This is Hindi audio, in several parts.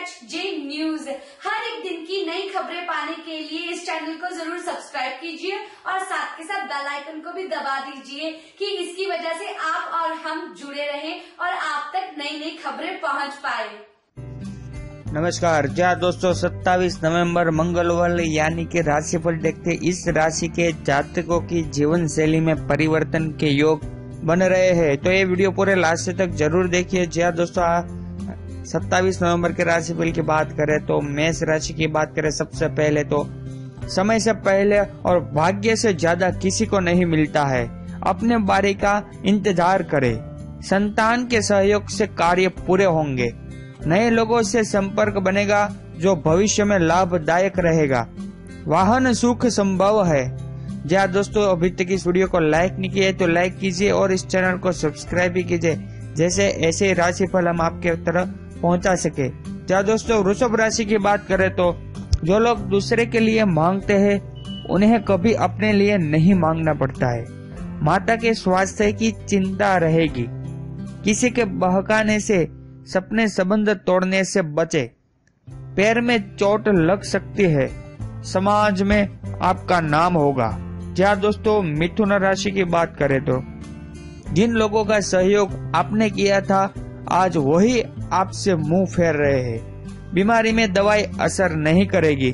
जे न्यूज। हर एक दिन की नई खबरें पाने के लिए इस चैनल को जरूर सब्सक्राइब कीजिए और साथ के साथ बेल आइकन को भी दबा दीजिए कि इसकी वजह से आप और हम जुड़े रहें और आप तक नई नई खबरें पहुंच पाए। नमस्कार। जी दोस्तों, 27 नवंबर मंगलवार यानी कि राशिफल देखते इस राशि के जातकों की जीवन शैली में परिवर्तन के योग बन रहे हैं, तो ये वीडियो पूरे लास्ट तक जरूर देखिए। जी दोस्तों, 27 नवंबर के राशिफल की बात करें तो मेष राशि की बात करें, सबसे पहले तो समय से पहले और भाग्य से ज्यादा किसी को नहीं मिलता है। अपने बारी का इंतजार करें। संतान के सहयोग से कार्य पूरे होंगे। नए लोगों से संपर्क बनेगा जो भविष्य में लाभदायक रहेगा। वाहन सुख संभव है। जी दोस्तों, अभी तक इस वीडियो को लाइक नहीं किया है तो लाइक कीजिए और इस चैनल को सब्सक्राइब भी कीजिए, जैसे ऐसे राशिफल हम आपके तरफ पहुंचा सके। जी दोस्तों, वृषभ राशि की बात करें तो जो लोग दूसरे के लिए मांगते हैं उन्हें कभी अपने लिए नहीं मांगना पड़ता है। माता के स्वास्थ्य की चिंता रहेगी। किसी के बहकाने से, सपने संबंध तोड़ने से बचे। पैर में चोट लग सकती है। समाज में आपका नाम होगा। जी दोस्तों, मिथुन राशि की बात करें तो जिन लोगों का सहयोग आपने किया था आज वही आपसे मुंह फेर रहे हैं। बीमारी में दवाई असर नहीं करेगी।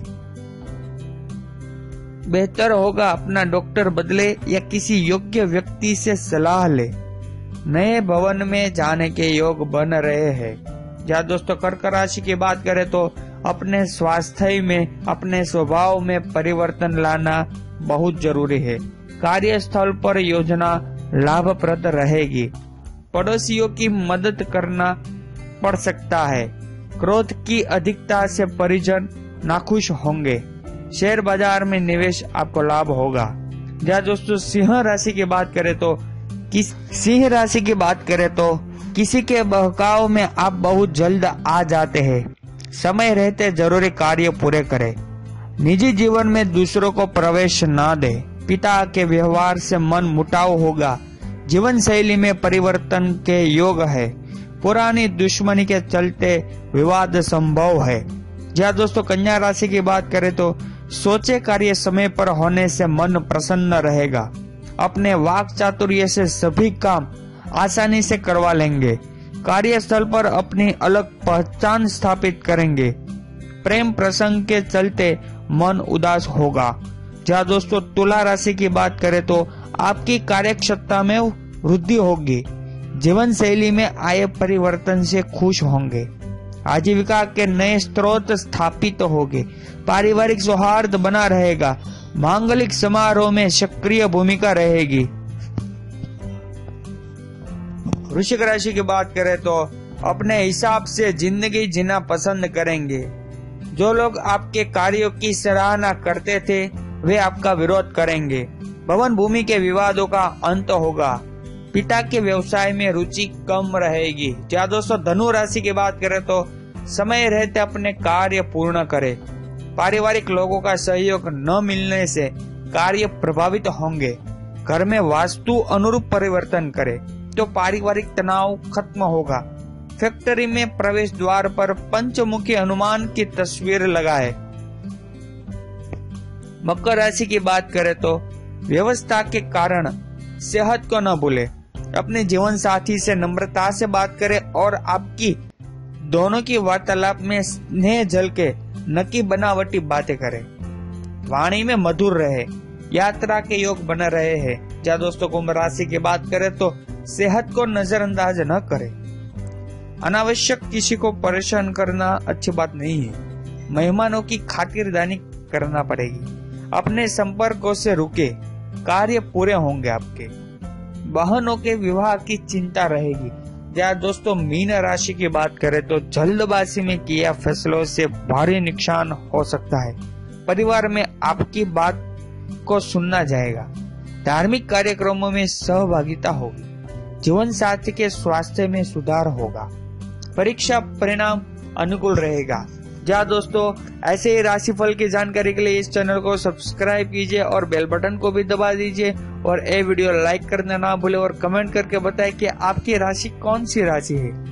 बेहतर होगा अपना डॉक्टर बदले या किसी योग्य व्यक्ति से सलाह ले। नए भवन में जाने के योग बन रहे हैं। जहाँ दोस्तों, कर्क राशि की बात करें तो अपने स्वास्थ्य में, अपने स्वभाव में परिवर्तन लाना बहुत जरूरी है। कार्यस्थल पर योजना लाभप्रद रहेगी। पड़ोसियों की मदद करना पड़ सकता है। क्रोध की अधिकता से परिजन नाखुश होंगे। शेयर बाजार में निवेश आपको लाभ होगा। जहाँ दोस्तों, सिंह राशि की बात करें तो किसी के बहकाव में आप बहुत जल्द आ जाते हैं। समय रहते जरूरी कार्य पूरे करें। निजी जीवन में दूसरों को प्रवेश ना दे। पिता के व्यवहार से मन मुटाव होगा। जीवन शैली में परिवर्तन के योग है। पुरानी दुश्मनी के चलते विवाद संभव है। जहाँ दोस्तों, कन्या राशि की बात करें तो सोचे कार्य समय पर होने से मन प्रसन्न रहेगा। अपने वाक चातुर्य से सभी काम आसानी से करवा लेंगे। कार्यस्थल पर अपनी अलग पहचान स्थापित करेंगे। प्रेम प्रसंग के चलते मन उदास होगा। जहाँ दोस्तों, तुला राशि की बात करें तो आपकी कार्यक्षमता में वृद्धि होगी। जीवन शैली में आए परिवर्तन से खुश होंगे। आजीविका के नए स्रोत स्थापित होंगे। पारिवारिक सौहार्द बना रहेगा। मांगलिक समारोह में सक्रिय भूमिका रहेगी। वृश्चिक राशि की बात करें तो अपने हिसाब से जिंदगी जीना पसंद करेंगे। जो लोग आपके कार्यों की सराहना करते थे वे आपका विरोध करेंगे। भवन भूमि के विवादों का अंत होगा। पिता के व्यवसाय में रुचि कम रहेगी। जहाँ दोस्तों, धनु राशि की बात करें तो समय रहते अपने कार्य पूर्ण करें। पारिवारिक लोगों का सहयोग न मिलने से कार्य प्रभावित होंगे। घर में वास्तु अनुरूप परिवर्तन करें तो पारिवारिक तनाव खत्म होगा। फैक्ट्री में प्रवेश द्वार पर पंचमुखी हनुमान की तस्वीर लगाए। मकर राशि की बात करें तो व्यवस्था के कारण सेहत को न भूले। अपने जीवन साथी से नम्रता से बात करें और आपकी दोनों की वार्तालाप में स्नेह झलके, न कि बनावटी बातें करें। वाणी में मधुर रहे। यात्रा के योग बन रहे हैं। जहाँ दोस्तों, कुंभ राशि की बात करें तो सेहत को नजरअंदाज न करें। अनावश्यक किसी को परेशान करना अच्छी बात नहीं है। मेहमानों की खातिरदारी करना पड़ेगी। अपने संपर्कों से रुके। कार्य पूरे होंगे आपके। बहनों के विवाह की चिंता रहेगी। जहाँ दोस्तों, मीन राशि की बात करें तो जल्दबाजी में किया फैसलों से भारी नुकसान हो सकता है। परिवार में आपकी बात को सुनना जाएगा। धार्मिक कार्यक्रमों में सहभागिता होगी। जीवन साथी के स्वास्थ्य में सुधार होगा। परीक्षा परिणाम अनुकूल रहेगा। जहाँ दोस्तों, ऐसे ही राशिफल की जानकारी के लिए इस चैनल को सब्सक्राइब कीजिए और बेल बटन को भी दबा दीजिए और ये वीडियो लाइक करना ना भूले और कमेंट करके बताएं कि आपकी राशि कौन सी राशि है।